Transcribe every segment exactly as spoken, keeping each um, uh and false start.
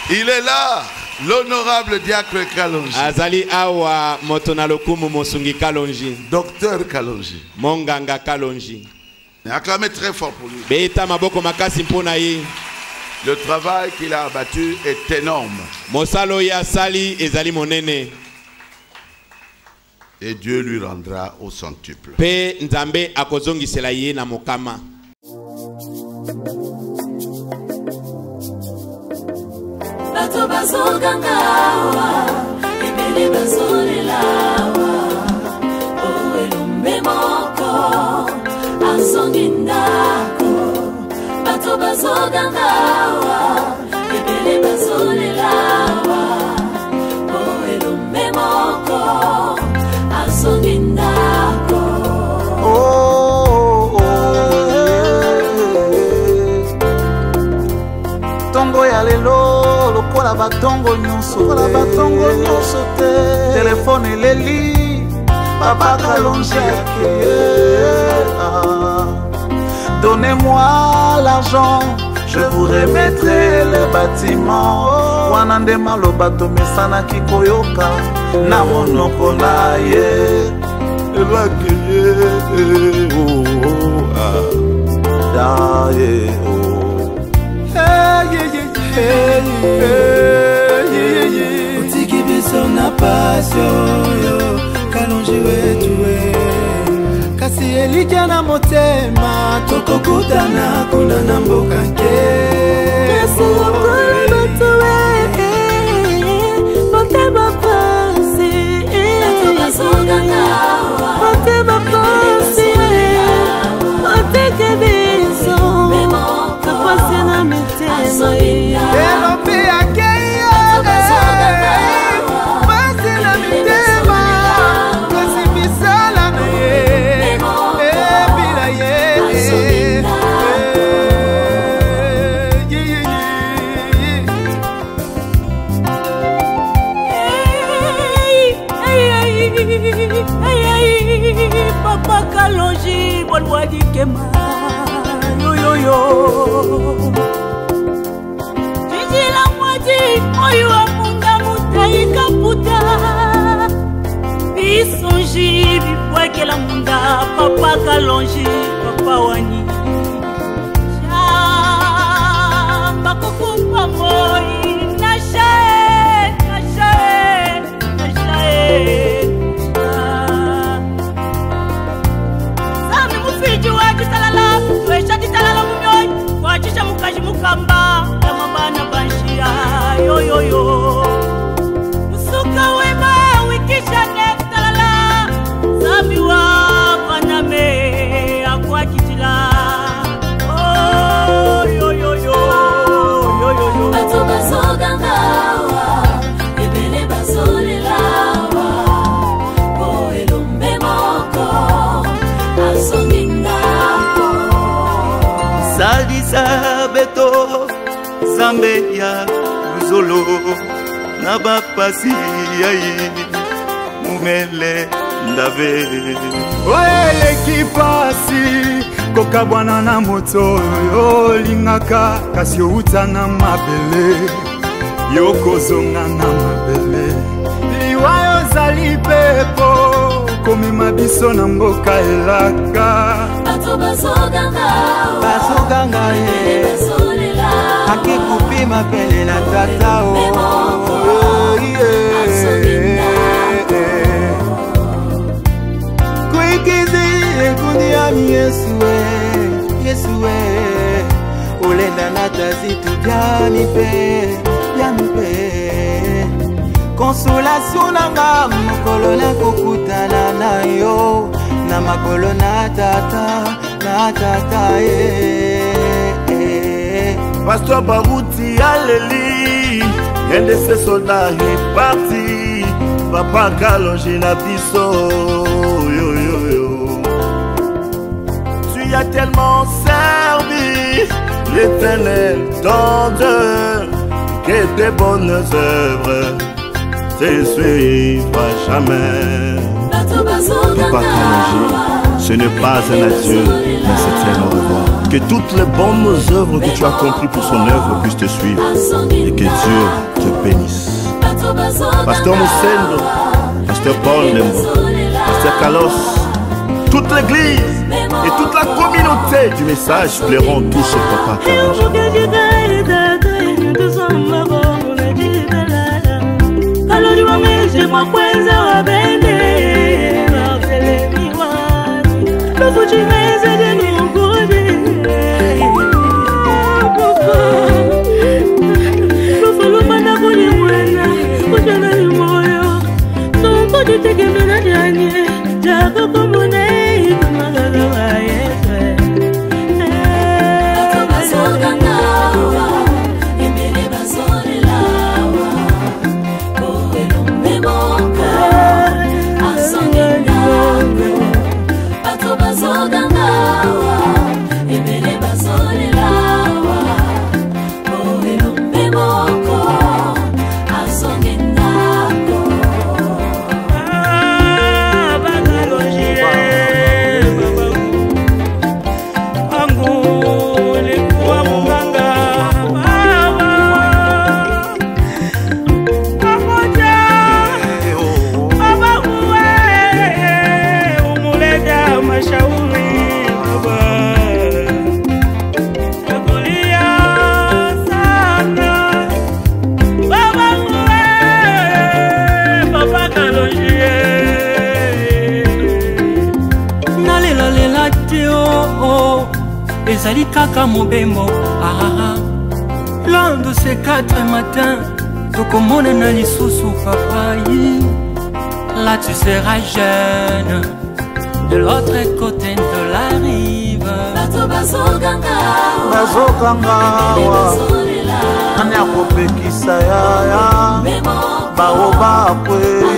Il est là, l'honorable diacre Kalonji. Azali awa motonalokumu mosungi Kalonji. Docteur Kalonji. Monganga Kalonji. Acclamez très fort pour lui. Beita maboko makasi mpona ye. Le travail qu'il a abattu est énorme. Mosalo ya sali ezali monene. Et Dieu lui rendra au centuple. Pe nzambe akozongisela ye na mokama. Bato bazongangawa, ebele bazolelawa, o elumbe moko, azongi ndako. Bato bazongangawa, ebele bazolelawa, o elumbe moko, azongi ndako. Oh, oh, yeah. Tongo ya lelo. Lokola batongo nyonso Lokola batongo nyonso te Telefone eleli Papa Kalonji ah. Donnez-moi l'argent Je vous remettrai le bâtiment Wana nde maloba tomesana kikoyoka Na monoko na ye Elwake ye oh, oh, ah. Da ye oh. Hey, yeah, yeah. Hey, hey, hey, hey. Otiki biso na passion yo Kalonji wetu we Kasi elija na motema Tokokutana kuna na mboka nke Kasi lokola bato we Motema pasi Bato bazongangawa Motema pasi Otiki biso Kapasi na mitema Elo pe akeyo Pasi na mitema Kasi misala na ye Ebila ye Papa Kalonji Bolwa dikema Yo yo yo Jijila mwaji Moyo wa munda mutai kaputa Bisonji Bipweke la munda Papa Kalonji Papa wani Shamba kukumpa moi Nashae Nashae Nashae Sami mufiju waji talala Wesha di talala mumyoi Wachisha mukaji mukamba Yamabana banshia Yo yo yo Musuka wema wikisha nek talala Sami wa waname Akwa kitila Oh yo yo yo Yo yo yo Bato bazoga ngawa Ebele bazole lawa Oh elumbe moko Azongi ndako Salisa beto Zambe ya Luzolo Naba pasi yayi Mumele ndave Oye kipasi Koka bwana na moto Yo lingaka Kasi uta na mabele Yoko zonga na mabele Liwayo zali pepo Komi mabiso na mboka elaka Bato bazoga ngawa Bazoga ngaye Haki kupima pele na tata o Kuikizi kundi ya mi Yesue Yesue Olenda na tazitu Biami pe Biami pe Consolation nanga Mokolo na kukutana na yo Na makolo na tata Na tata eh, eh. Pasteur Barouti Aleli Un de ses soldats est parti Papa Kalonji na biso Yo yo yo Tu as tellement servi l'Éternel ton Dieu Que tes bonnes œuvres te suivent jamais Papa Kalonji, ce n'est pas un adieu, mais c'est un au revoir. Que toutes les bonnes œuvres que tu as accomplis pour son œuvre puissent te suivre. Et que Dieu te bénisse. Pasteur Moussendo, Pasteur Paul Lembo, Pasteur Carlos, toute l'église et toute la communauté du message plairont tous au Papa Kalonji. ezali kaka mobembo. Ah, l'un de ces quatre matins tokomonana lisusu papai. Là tu seras jeune de l'autre côté de la rive. Bato bazoganga bazoganga wa ani akopekisa yaya baoba kwe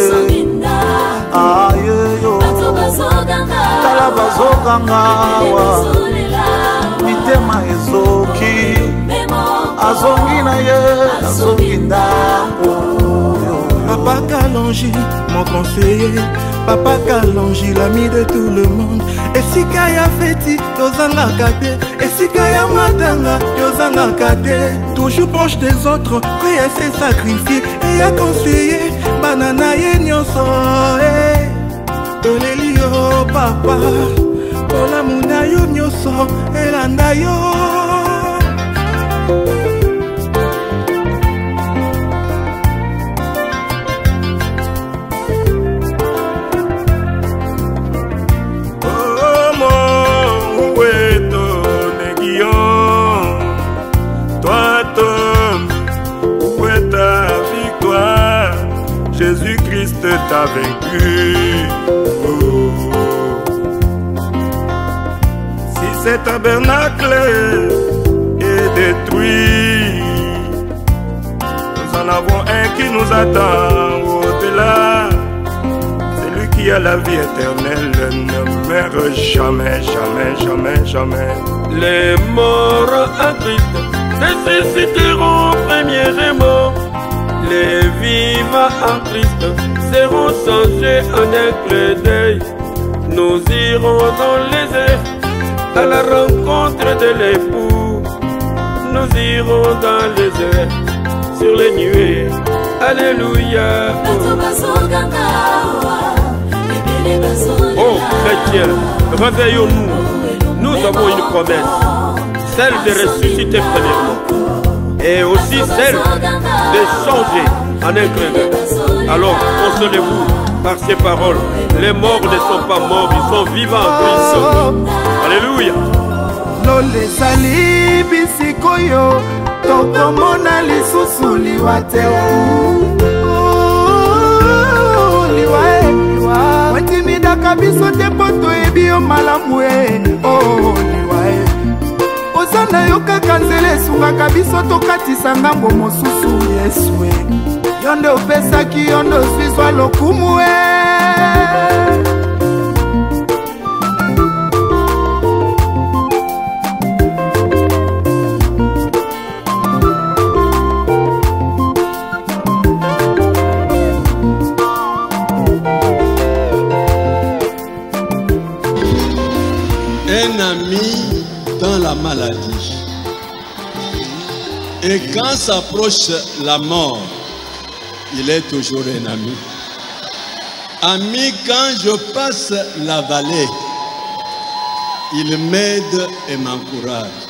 ayeyo tala bazoganga wa mitema ezoki azongi na ye azongi ndako. Papa Kalonji, mon conseiller, Papa Kalonji, l'ami de tout le monde. Et si Kaya Feti, Yozanga Kate, et si Kaya Matanga, Yozanga Kate, toujours proche des autres, prêt à se sacrifier et à conseiller, Banana Yenyoso, eh, Tolelio, Papa, Ola Muna Yenyoso, Elanda yo. Jésus-Christ t'a vaincu. Oh. Si ce tabernacle est détruit, nous en avons un qui nous attend au-delà. Celui qui a la vie éternelle ne meurt jamais, jamais, jamais, jamais. Les morts en Christ ressusciteront premièrement. Les vivants en Christ seront changés en un clin d'œil. Nous irons dans les airs à la rencontre de l'époux. Nous irons dans les airs sur les nuées. Alléluia. Oh chrétiens, réveillons-nous. Nous avons une promesse, celle de ressusciter premièrement. Et aussi celle de changer en un clin d'œil. Alors, consolez-vous par ces paroles. Les morts ne sont pas morts, ils sont vivants en Christ. Alléluia. Lole sali bisikoyo, tokomona lisusu liwate o. Liwae, liwae. Wetimidaka biso te poto ebio malamu e. Oh, liwae. Osana yoka kanzele esungaka biso tokatisa ngambo mosusu Yesue. Yondo opesaki yondo zwiswa lokumu e. Un ami dans la la maladie. Et quand s'approche la mort, il est toujours un ami. Ami, quand je passe la vallée, il m'aide et m'encourage.